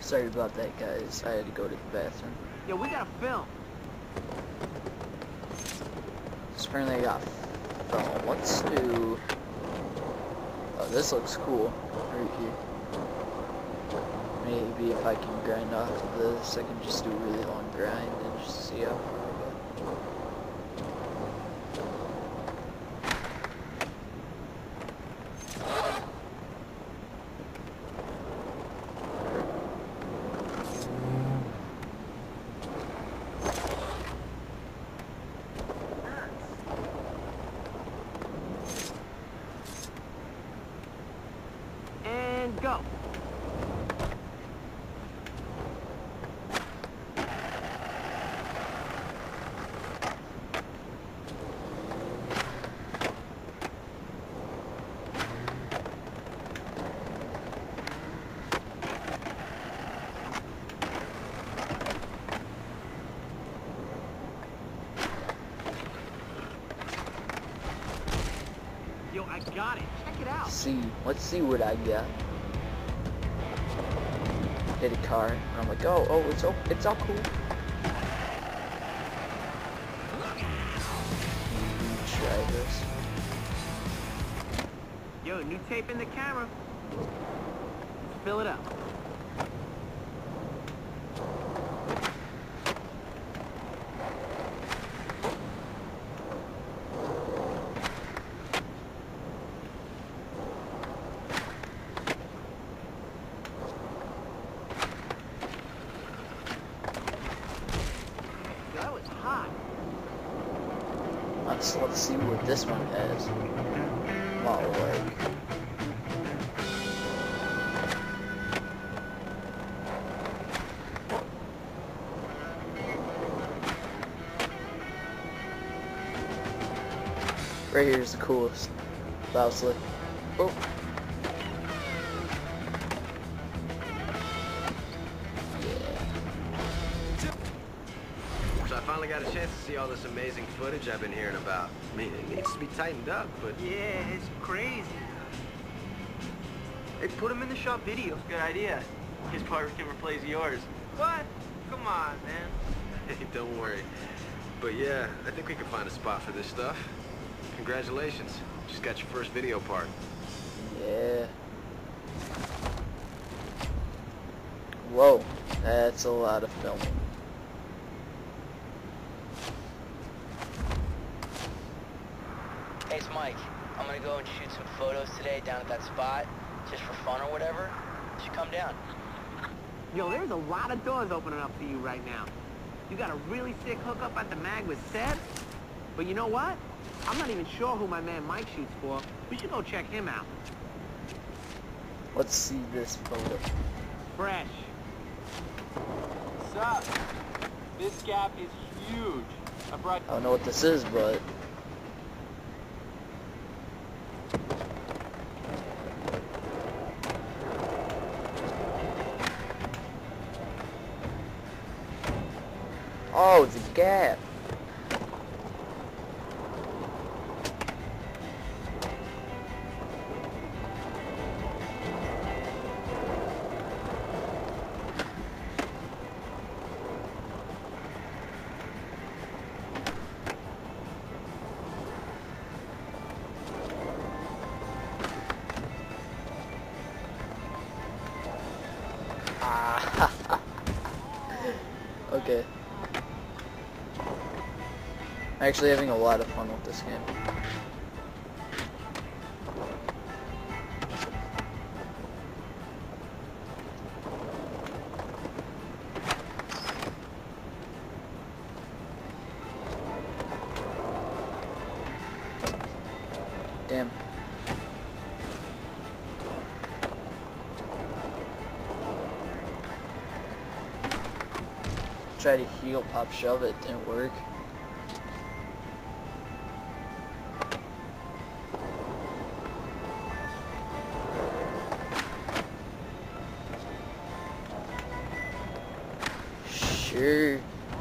Sorry about that, guys. I had to go to the bathroom. Yo, we gotta film. So apparently I got film. Let's do... Oh, this looks cool. Right here. Maybe if I can grind off of this, I can just do a really long grind and just see how far I go. And go. Yo, I got it. Check it out. Let's see what I got. Hit a car, and I'm like, oh, it's all cool. Try this. Yo, new tape in the camera. Let's fill it up. That was hot. Let's see what this one has. Wow, like. Right here is the coolest. Loudly. Oh. So I finally got a chance to see all this amazing footage I've been hearing about. I mean, it needs to be tightened up, but... Yeah, it's crazy. Hey, put him in the shop videos. Good idea. His part can replace yours. What? Come on, man. Hey, don't worry. But yeah, I think we can find a spot for this stuff. Congratulations. Just got your first video part. Yeah. Whoa, that's a lot of filming. Hey, it's Mike. I'm gonna go and shoot some photos today down at that spot, just for fun or whatever. You should come down. Yo, there's a lot of doors opening up for you right now. You got a really sick hookup at the mag with Seb. But you know what? I'm not even sure who my man Mike shoots for. We should go check him out. Let's see this photo. Fresh. What's up? This gap is huge. I brought... I don't know what this is, but... Oh, it's a gap. Okay. I'm actually having a lot of fun with this game. Damn. Try to heal, pop, shove it, didn't work. Sure.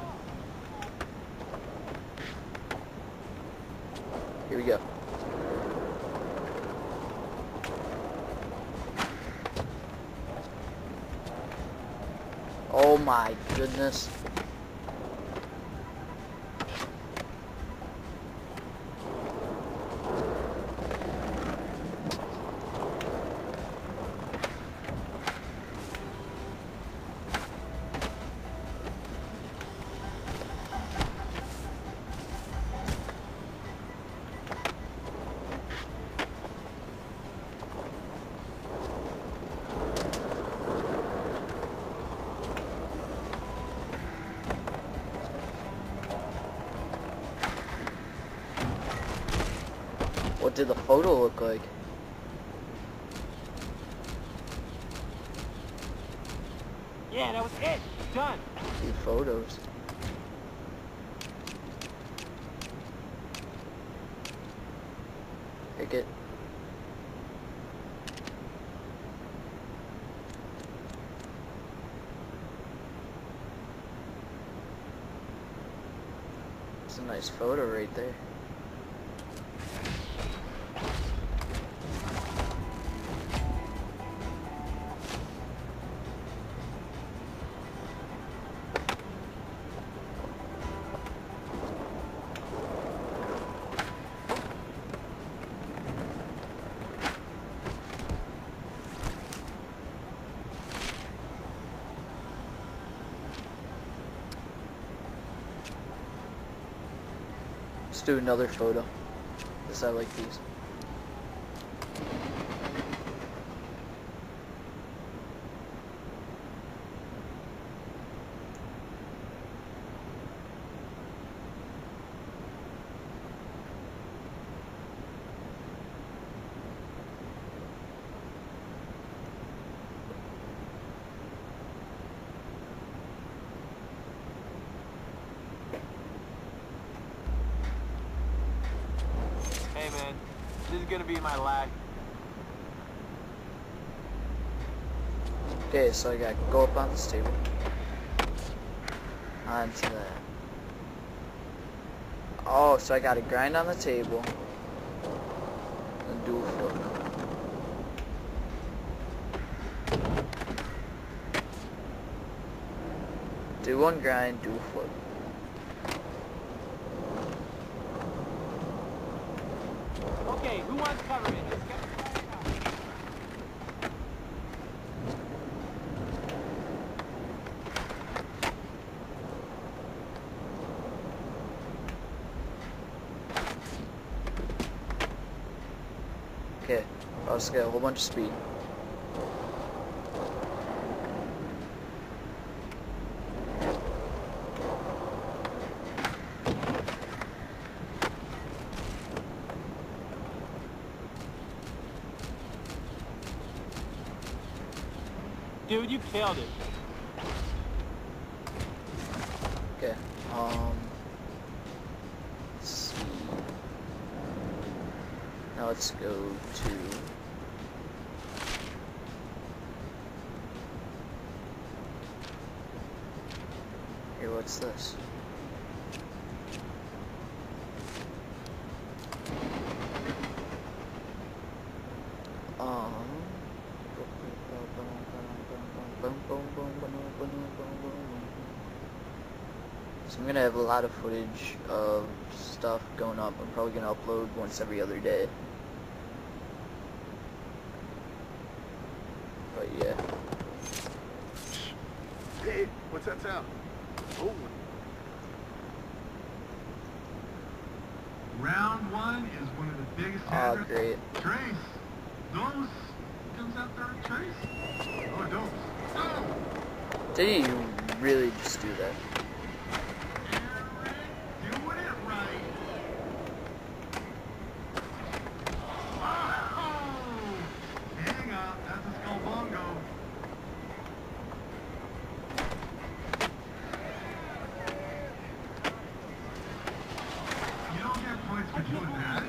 Here we go. Oh my goodness. What did the photo look like? Yeah, that was it. Done. 2 photos. Pick it. It's a nice photo right there. Let's do another photo, because I like these. Hey, man. This is gonna be my last. Okay, so I gotta go up on this table. Onto that. Oh, so I gotta grind on the table. And do a flip. Do one grind, do a flip. Okay, who wants cover it? Let's get Okay, I'll just get a whole bunch of speed. Dude, you killed it. Okay, let's see. Now let's go to here. What's this? So I'm gonna have a lot of footage of stuff going up. I'm probably gonna upload once every other day. But yeah. Hey, what's that sound? Oh. Round 1 is one of the biggest Oh, hazards. great. Trace. Those comes out there and trace. Oh, those. Oh. Did you really just do that? Eric, doing it right. Oh. Hang on, that's a skull bongo. You don't get points for doing that.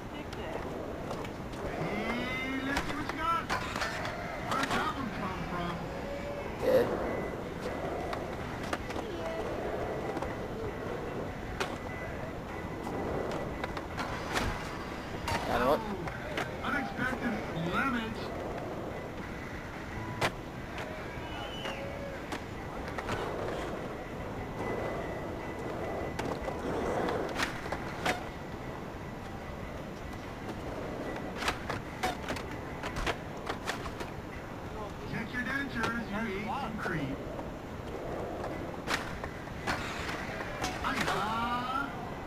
Hey, let's see what you got. Where'd that one come from? Yeah. concrete. Hi-ya.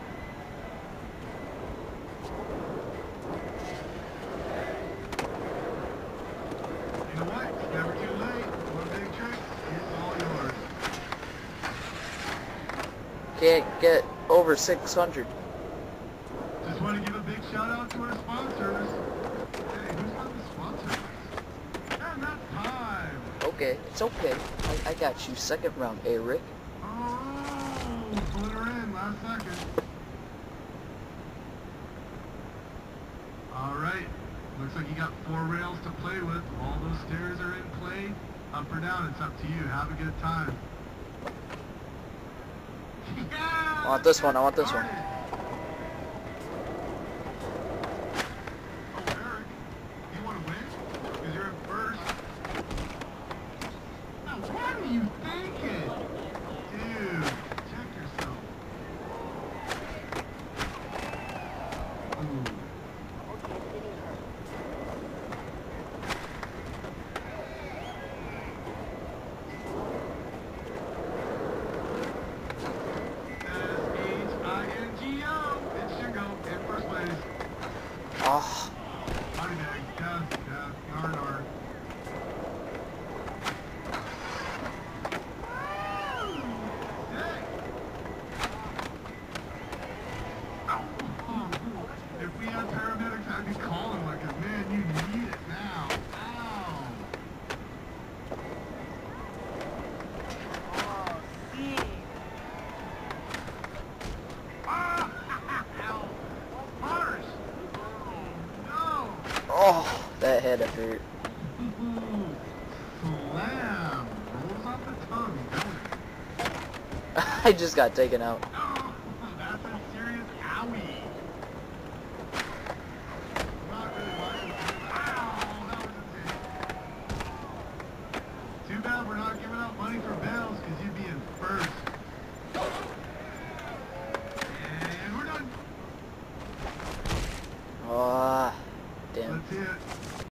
You know what? It's never too late. One big trick, it's all yours. Can't get over 600. Just want to give a big shout out to our sponsors. Hey, who's got the sponsors? And that's time. Okay, it's okay. I got you. Second round, Eric. Oh, put her in last second. All right. Looks like you got 4 rails to play with. All those stairs are in play. Up or down, it's up to you. Have a good time. Yeah, I want this one. I want this one. started. Oh, Eric, you want to win? Because you're in first. Now, what are you thinking? Dude, check yourself. Ooh. S-H-I-N-G-O. It's Shingo in first place. Oh, Body bag. Yeah. Yarn art. If we had paramedics, I'd be calling like, man, you need it now. Ow. Ah! Ow. Harsh. No. oh, that had to hurt. Slam. Rolls off the tongue, don't it? I just got taken out.